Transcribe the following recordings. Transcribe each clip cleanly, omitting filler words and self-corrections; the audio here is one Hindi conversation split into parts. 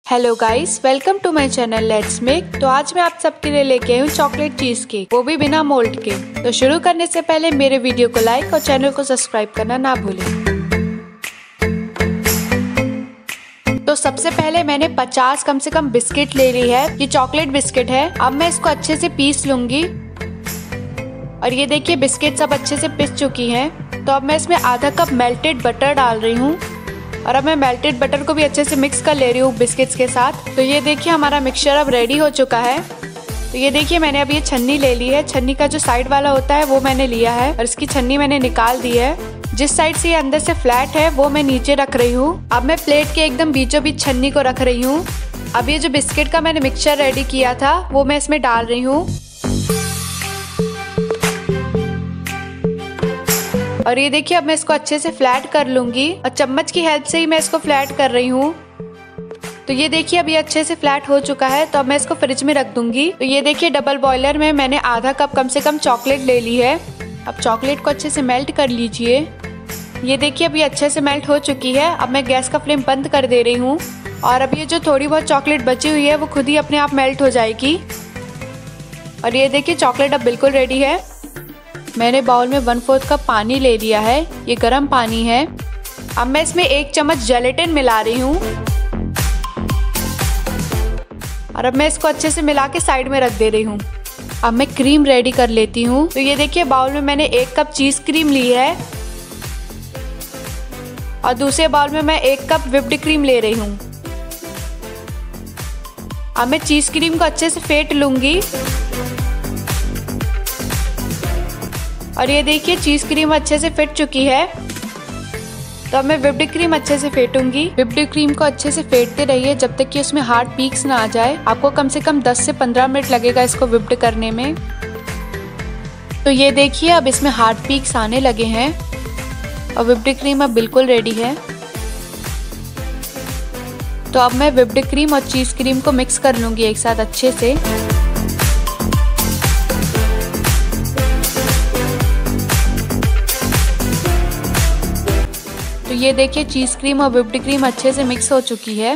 Hello guys, welcome to my channel let's make. तो आज मैं आप सबके लिए लेके आई हूँ चॉकलेट चीज केक, वो भी बिना मोल्ड के। तो शुरू करने से पहले मेरे वीडियो को लाइक और चैनल को सब्सक्राइब करना ना भूलें। तो सबसे पहले मैंने 50 कम से कम बिस्किट ले ली है। ये चॉकलेट बिस्किट है। अब मैं इसको अच्छे से पीस लूंगी। और ये देखिए बिस्किट सब अच्छे से पिस चुकी हैं। तो अब मैं इसमें आधा कप मेल्टेड बटर डाल रही हूँ। और अब मैं मेल्टेड बटर को भी अच्छे से मिक्स कर ले रही हूँ बिस्किट्स के साथ। तो ये देखिए हमारा मिक्सचर अब रेडी हो चुका है। तो ये देखिए मैंने अब ये छन्नी ले ली है। छन्नी का जो साइड वाला होता है वो मैंने लिया है और इसकी छन्नी मैंने निकाल दी है। जिस साइड से ये अंदर से फ्लैट है वो मैं नीचे रख रही हूँ। अब मैं प्लेट के एकदम बीचों बीच छन्नी को रख रही हूँ। अब ये जो बिस्किट का मैंने मिक्सचर रेडी किया था वो मैं इसमें डाल रही हूँ। और ये देखिए अब मैं इसको अच्छे से फ्लैट कर लूंगी और चम्मच की हेल्प से ही मैं इसको फ्लैट कर रही हूँ। तो ये देखिए अब ये अच्छे से फ्लैट हो चुका है। तो अब मैं इसको फ्रिज में रख दूंगी। तो ये देखिए डबल बॉयलर में मैंने आधा कप कम से कम चॉकलेट ले ली है। अब चॉकलेट को अच्छे से मेल्ट कर लीजिए। ये देखिए अब ये अच्छे से मेल्ट हो चुकी है। अब मैं गैस का फ्लेम बंद कर दे रही हूँ। और अब ये जो थोड़ी बहुत चॉकलेट बची हुई है वो खुद ही अपने आप मेल्ट हो जाएगी। और ये देखिए चॉकलेट अब बिल्कुल रेडी है। मैंने बाउल में 1/4 कप पानी ले लिया है। ये गर्म पानी है। अब मैं इसमें 1 चम्मच जेलेटिन मिला रही हूँ। और अब मैं इसको अच्छे से मिला के साइड में रख दे रही हूँ। अब मैं क्रीम रेडी कर लेती हूँ। तो ये देखिए बाउल में मैंने 1 कप चीज क्रीम ली है। और दूसरे बाउल में मैं 1 कप व्हिप्ड क्रीम ले रही हूँ। अब मैं चीज क्रीम को अच्छे से फेंट लूंगी। और ये देखिए चीज क्रीम अच्छे से फिट चुकी है। तो अब मैं व्हिप्ड क्रीम अच्छे से फेंटूंगी। व्हिप्ड क्रीम को अच्छे से फेंटते रहिए जब तक कि उसमें हार्ड पीक्स ना आ जाए। आपको कम से कम 10 से 15 मिनट लगेगा इसको व्हिप्ड करने में। तो ये देखिए अब इसमें हार्ड पीक्स आने लगे हैं और व्हिप्ड क्रीम अब बिल्कुल रेडी है। तो अब मैं व्हिप्ड क्रीम और चीज क्रीम को मिक्स कर लूंगी एक साथ अच्छे से। तो ये देखिए चीज क्रीम और व्हिप्ड क्रीम अच्छे से मिक्स हो चुकी है।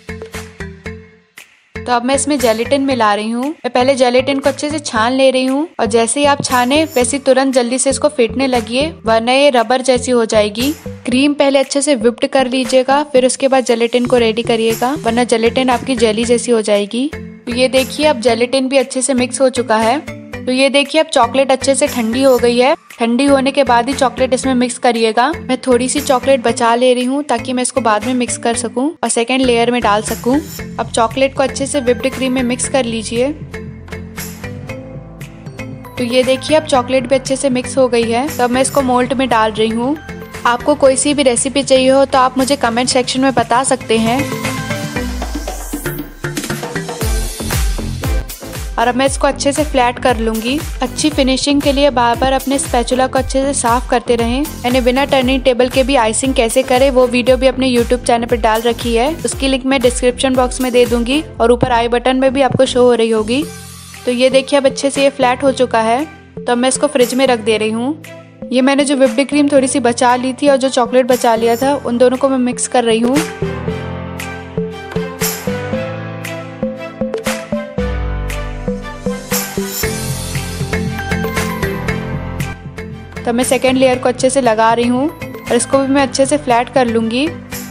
तो अब मैं इसमें जेलेटिन मिला रही हूँ। मैं पहले जेलेटिन को अच्छे से छान ले रही हूँ। और जैसे ही आप छाने वैसे तुरंत जल्दी से इसको फेंटने लगिए, वरना ये रबर जैसी हो जाएगी। क्रीम पहले अच्छे से व्हिप्ड कर लीजिएगा, फिर उसके बाद जेलेटिन को रेडी करिएगा, वरना जेलेटिन आपकी जेली जैसी हो जाएगी। तो ये देखिए अब जेलेटिन भी अच्छे से मिक्स हो चुका है। तो ये देखिए अब चॉकलेट अच्छे से ठंडी हो गई है। ठंडी होने के बाद ही चॉकलेट इसमें मिक्स करिएगा। मैं थोड़ी सी चॉकलेट बचा ले रही हूँ ताकि मैं इसको बाद में मिक्स कर सकूँ और सेकेंड लेयर में डाल सकूँ। अब चॉकलेट को अच्छे से व्हिप्ड क्रीम में मिक्स कर लीजिए। तो ये देखिए अब चॉकलेट भी अच्छे से मिक्स हो गई है। तो अब मैं इसको मोल्ड में डाल रही हूँ। आपको कोई सी भी रेसिपी चाहिए हो तो आप मुझे कमेंट सेक्शन में बता सकते हैं। और अब मैं इसको अच्छे से फ्लैट कर लूंगी। अच्छी फिनिशिंग के लिए बार बार अपने स्पैचुला को अच्छे से साफ करते रहें। मैंने बिना टर्निंग टेबल के भी आइसिंग कैसे करें वो वीडियो भी अपने YouTube चैनल पर डाल रखी है। उसकी लिंक मैं डिस्क्रिप्शन बॉक्स में दे दूंगी और ऊपर आई बटन में भी आपको शो हो रही होगी। तो ये देखिए अब अच्छे से ये फ्लैट हो चुका है। तो अब मैं इसको फ्रिज में रख दे रही हूँ। ये मैंने जो व्हिप्ड क्रीम थोड़ी सी बचा ली थी और जो चॉकलेट बचा लिया था उन दोनों को मैं मिक्स कर रही हूँ। तो मैं सेकेंड लेयर को अच्छे से लगा रही हूँ और इसको भी मैं अच्छे से फ्लैट कर लूँगी।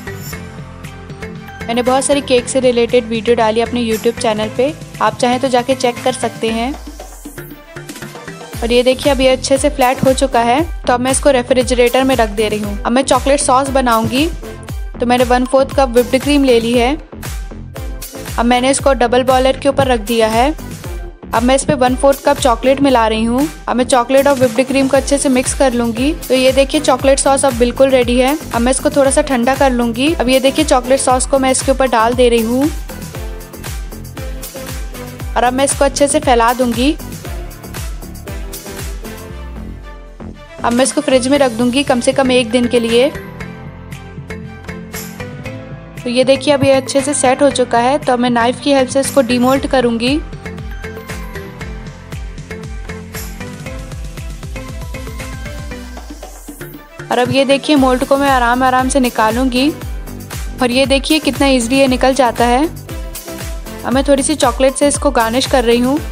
मैंने बहुत सारी केक से रिलेटेड वीडियो डाली अपने YouTube चैनल पे, आप चाहें तो जाके चेक कर सकते हैं। और ये देखिए अब ये अच्छे से फ्लैट हो चुका है। तो अब मैं इसको रेफ्रिजरेटर में रख दे रही हूँ। अब मैं चॉकलेट सॉस बनाऊँगी। तो मैंने 1/4 कप व्हिप्ड क्रीम ले ली है। अब मैंने इसको डबल बॉयलर के ऊपर रख दिया है। अब मैं इसमें 1/4 कप चॉकलेट मिला रही हूँ। अब मैं चॉकलेट और व्हिप्ड क्रीम को अच्छे से मिक्स कर लूंगी। तो ये देखिए चॉकलेट सॉस अब बिल्कुल रेडी है। अब मैं इसको थोड़ा सा ठंडा कर लूंगी। अब ये देखिए चॉकलेट सॉस को मैं इसके ऊपर डाल दे रही हूँ। और अब मैं इसको अच्छे से फैला दूंगी। अब मैं इसको फ्रिज में रख दूंगी कम से कम 1 दिन के लिए। तो ये देखिए अब ये अच्छे से सेट हो चुका है। तो अब मैं नाइफ की हेल्प से इसको डीमोल्ड करूंगी। और अब ये देखिए मोल्ड को मैं आराम आराम से निकालूंगी। और ये देखिए कितना इजीली ये निकल जाता है। अब मैं थोड़ी सी चॉकलेट से इसको गार्निश कर रही हूँ।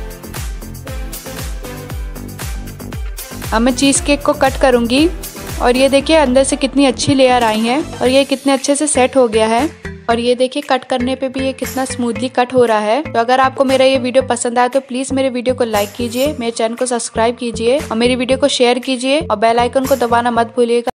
अब मैं चीज़ केक को कट करूँगी और ये देखिए अंदर से कितनी अच्छी लेयर आई है और ये कितने अच्छे से सेट हो गया है। और ये देखिए कट करने पे भी ये कितना स्मूथली कट हो रहा है। तो अगर आपको मेरा ये वीडियो पसंद आया तो प्लीज मेरे वीडियो को लाइक कीजिए, मेरे चैनल को सब्सक्राइब कीजिए और मेरी वीडियो को शेयर कीजिए और बेल आइकन को दबाना मत भूलिएगा।